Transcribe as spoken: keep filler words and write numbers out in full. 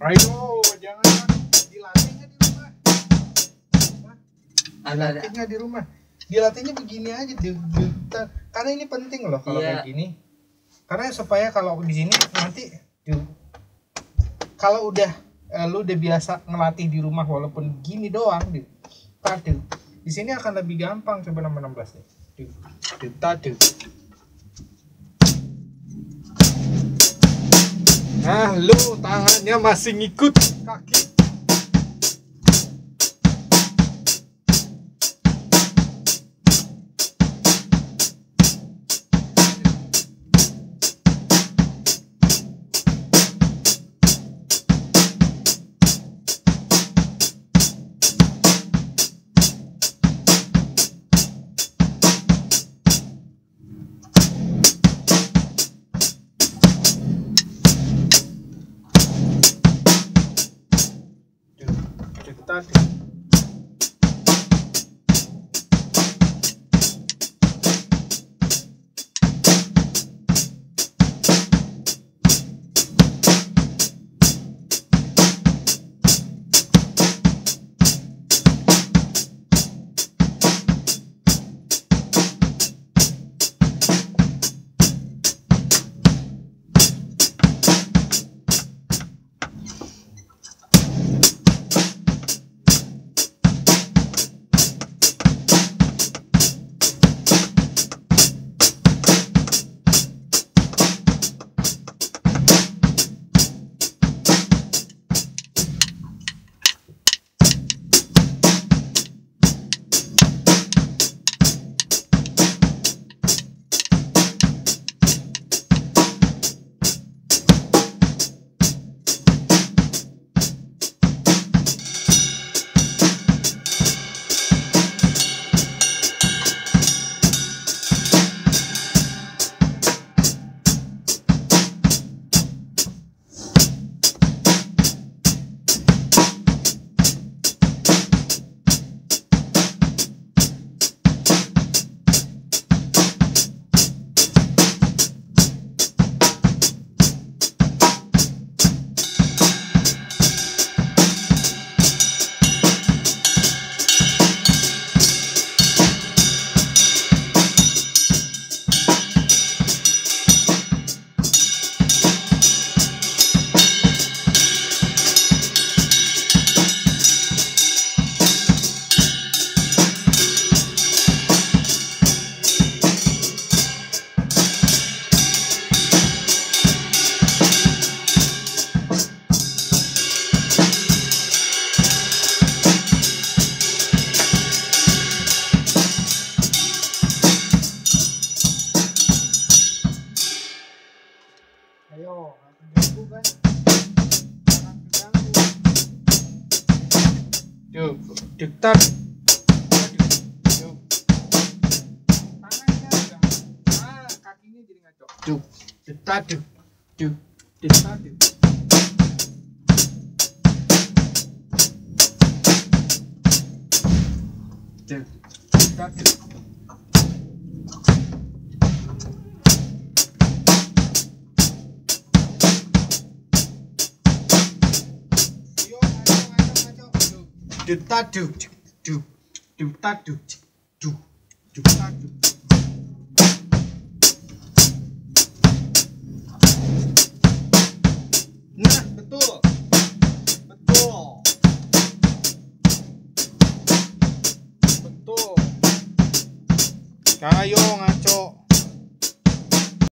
Ayo, jangan dilatihnya di rumah. Dilatihnya di rumah. Dilatihnya begini aja, di, di, karena ini penting loh kalau iya. kayak gini. Karena supaya kalau di sini nanti, di, kalau udah eh, lu udah biasa ngelatih di rumah walaupun gini doang, di, tadi di sini akan lebih gampang. Coba nomor enam belas deh. Di, di, tadi. Nah, lu tangannya masih ngikut kaki. Tadi. Ayo, gabung kan? Jangan terganggu. Yuk, diktat. Yuk. Tangannya enggak. Ah, kakinya jadi ngaco. Yuk, diktat. Yuk, diktat. Yuk, diktat. Tadu, du, du, tadu, du, du, tadu. Nah, betul, betul, betul. Ayo ngaco.